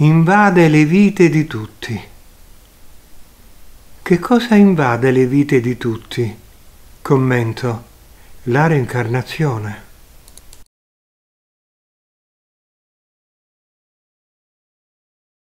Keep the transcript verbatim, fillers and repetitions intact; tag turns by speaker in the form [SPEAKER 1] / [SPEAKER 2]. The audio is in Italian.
[SPEAKER 1] invade le vite di tutti. Che cosa invade le vite di tutti? Commento: la reincarnazione.